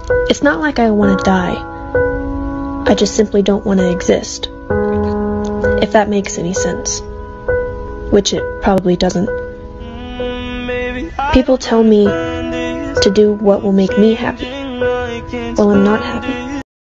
It's not like I want to die. I just simply don't want to exist. If that makes any sense. Which it probably doesn't. People tell me to do what will make me happy. Well, I'm not happy.